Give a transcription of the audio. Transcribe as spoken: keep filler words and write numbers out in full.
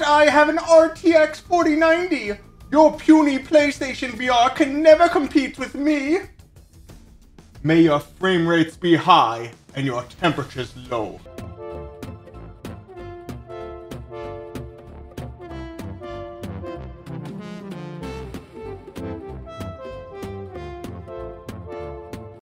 But I have an R T X forty ninety. Your puny PlayStation V R can never compete with me. May your frame rates be high and your temperatures low.